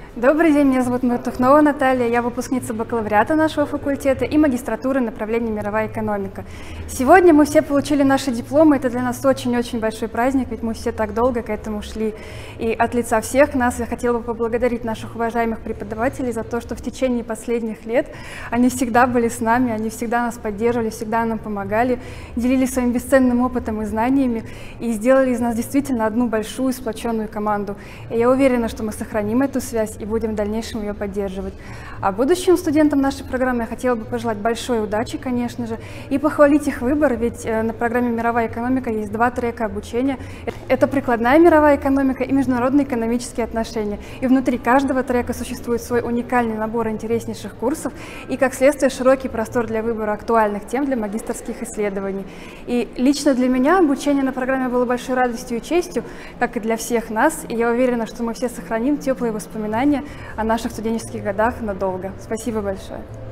Добрый день, меня зовут Мартухнова Наталья, я выпускница бакалавриата нашего факультета и магистратуры направления мировая экономика. Сегодня мы все получили наши дипломы, это для нас очень-очень большой праздник, ведь мы все так долго к этому шли. И от лица всех нас я хотела бы поблагодарить наших уважаемых преподавателей за то, что в течение последних лет они всегда были с нами, они всегда нас поддерживали, всегда нам помогали, делились своим бесценным опытом и знаниями и сделали из нас действительно одну большую сплоченную команду. И я уверена, что мы сохраним эту связь и будем в дальнейшем ее поддерживать. А будущим студентам нашей программы я хотела бы пожелать большой удачи, конечно же, и похвалить их выбор, ведь на программе «Мировая экономика» есть два трека обучения. Это прикладная мировая экономика и международные экономические отношения. И внутри каждого трека существует свой уникальный набор интереснейших курсов и, как следствие, широкий простор для выбора актуальных тем для магистерских исследований. И лично для меня обучение на программе было большой радостью и честью, как и для всех нас, и я уверена, что мы все сохраним теплые воспоминания о наших студенческих годах надолго. Спасибо большое.